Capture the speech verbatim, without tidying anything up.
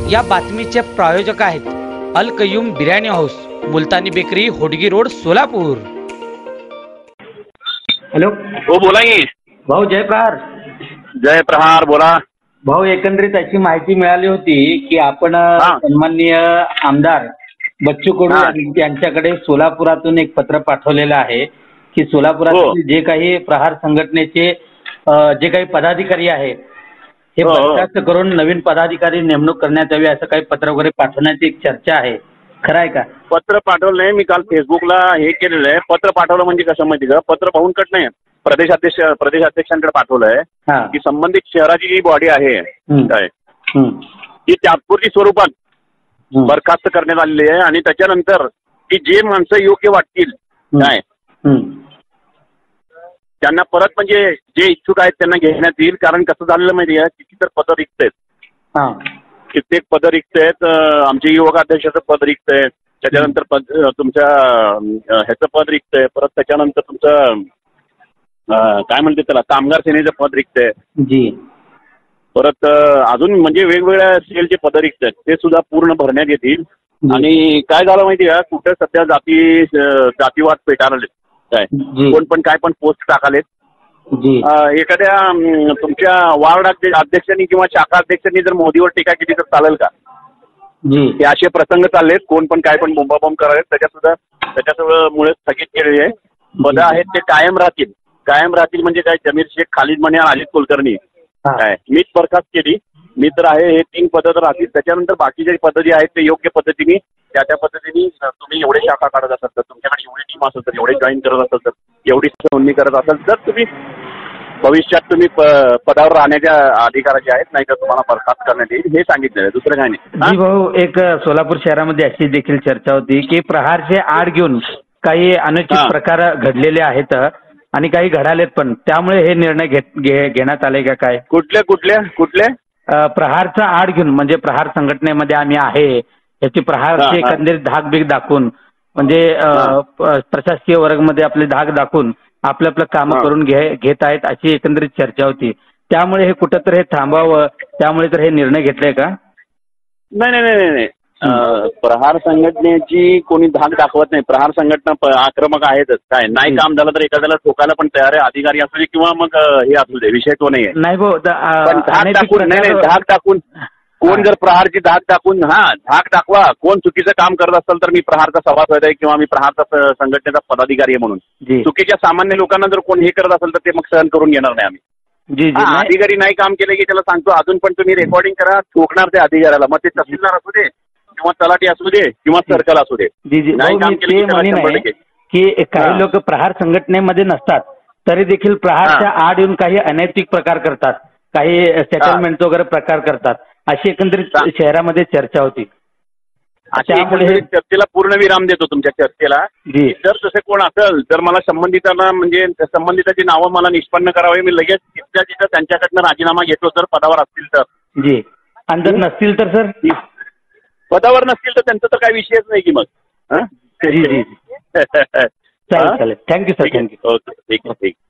या बातमीचे प्रायोजक आहेत Al Qayyum Biryani house, Multani bakery, Hodgi road, Solapur. Hello हो बोला की भाऊ. जयप्रहार. जय प्रहार बोला भाऊ, एकंदरीत अशी माहिती मिळाली होती की आपण सन्माननीय आमदार बच्चू कडू यांच्याकडे सोलापुरातून एक पत्र पाठवलेलं आहे की सोलापुरातील जे काही प्रहार संघटनेचे जे काही पदाधिकारी आहेत हे बरखास्त करून नवीन पदाधिकारी नेमणूक करण्यात यावी असं काही पत्र वगैरे पाठवण्याची एक चर्चा आहे. खरं आहे का? पत्र पाठवलं नाही. मी काल फेसबुकला हे केलेलं आहे. पत्र पाठवलं म्हणजे कसं माहिती का, पत्र पाहून कट नाही, प्रदेशाध्यक्ष प्रदेशाध्यक्षांकडे पाठवलंय की संबंधित शहराची जी बॉडी आहे काय ती तात्पुरती स्वरूपात बरखास्त करण्यात आलेली आहे आणि त्याच्यानंतर की जे माणसं योग्य वाटतील काय त्यांना परत म्हणजे जे इच्छुक आहेत त्यांना घेण्यात येईल. कारण कसं झालेलं माहिती आहे, किती तर पदं रिक्त आहेत, कित्येक पदं रिक्त आहेत. आमचे युवक अध्यक्षाचं पद रिक्त आहे, त्याच्यानंतर पद तुमच्या ह्याचं पद रिक्त आहे, परत त्याच्यानंतर तुमचं काय म्हणते त्याला कामगार सेनेचं पद रिक्त आहे, परत अजून म्हणजे वेगवेगळ्या सेलचे पदं रिक्त आहेत, ते सुद्धा पूर्ण भरण्यात येतील. आणि काय झालं माहिती आहे, कुठे सध्या जाती जातीवाद पेटाळले काय, कोण पण काय पण पोस्ट टाकालेत. एखाद्या तुमच्या वार्ड अध्यक्षांनी किंवा शाखा अध्यक्षांनी जर मोदीवर टीका केली तर चालेल का? हे असे प्रसंग चाललेत, कोण पण काय पण बोंबाबोंब करायला, त्याच्यात सुद्धा त्याच्यामुळे स्थगित केलेली आहे. पदं आहेत ते कायम राहतील. कायम राहतील म्हणजे काय, जमीर शेख, खालिद मणियार, अजित कुलकर्णी काय मीच बरखास्त केली, मी तर आहे, हे तीन पदं तर राहतील. त्याच्यानंतर बाकीचे पदं जे आहेत ते योग्य पद्धतीने त्या त्या पद्धतीने तुम्ही एवढे शाखा काढत असाल तर, तुमच्याकडे एवढी टीम असेल तर, एवढे जॉईन करत असाल तर, एवढी नोंदणी करत असाल तर तुम्ही भविष्यात तुम्ही पदावर राहण्याच्या अधिकाराचे आहेत, नाही तर तुम्हाला बरखास्त करण्यात येईल, हे सांगितलेलं आहे. दुसरं काय नाही. भाऊ, एक सोलापूर शहरामध्ये अशी देखील चर्चा होती की प्रहारचे आड घेऊन काही अनुचित प्रकार घडलेले आहेत आणि काही घडालेत पण, त्यामुळे हे निर्णय घेण्यात आले का काय? कुठले कुठले कुठले प्रहारचा आड घेऊन, म्हणजे प्रहार संघटनेमध्ये आम्ही आहे याची प्रहारची एकंदरीत धाक बीक दाखवून, म्हणजे प्रशासकीय वर्गामध्ये आपले धाक दाखवून आपलं आपलं काम करून घे घेत आहेत अशी एकंदरीत चर्चा होती. त्यामुळे हे कुठं तर हे थांबावं, त्यामुळे तर हे निर्णय घेतलाय का? नाही नाही नाही नाही प्रहार संघटनेची कोणी धाक दाखवत नाही. प्रहार संघटना आक्रमक आहेतच. काय नाही काम झालं तर एखाद्याला ठोकायला पण तयार आहे, अधिकारी असू दे किंवा मग हे असू दे, विषय तो नाही आहे. नाही भाऊ, पण धाक दाखवून नाही नाही धाक दाखवून कोण जर प्रहारची धाक दाखवून हा धाक दाखवा, कोण चुकीचं काम करत असेल तर मी प्रहारचा सभासद आहे किंवा मी प्रहारचा संघटनेचा पदाधिकारी आहे म्हणून, चुकीच्या सामान्य लोकांना जर कोण हे करत असेल तर ते मग सहन करून घेणार नाही आम्ही. अधिकारी नाही काम केलं की त्याला सांगतो अजून पण तुम्ही रेकॉर्डिंग करा, ठोकणार त्या अधिकाऱ्याला, मग ते तहसीलदार असू दे किंवा तलाठी असू दे किंवा सर्कल असू दे. नाही काम केलं की काही लोक प्रहार संघटनेमध्ये नसतात तरी देखील प्रहारच्या आड येऊन काही अनैतिक प्रकार करतात, काही सेटलमेंट वगैरे प्रकार करतात, अशी एकंदरीत शहरामध्ये चर्चा होती. त्यामुळे चर्चेला पूर्ण विराम देतो तुमच्या चर्चेला. जर तसे कोण असेल तर मला संबंधितांना म्हणजे संबंधिताची नावं मला निष्पन्न करावी, मी लगेच तिथल्या तिथं त्यांच्याकडनं राजीनामा घेतो जर पदावर असतील तर. जी. आणि जर नसतील तर सर, पदावर नसतील तर त्यांचा तर काही विषयच नाही की मग. जी जी चालेल चालेल. Thank you sir. थँक्यू. ओके ठीक आहे ठीक.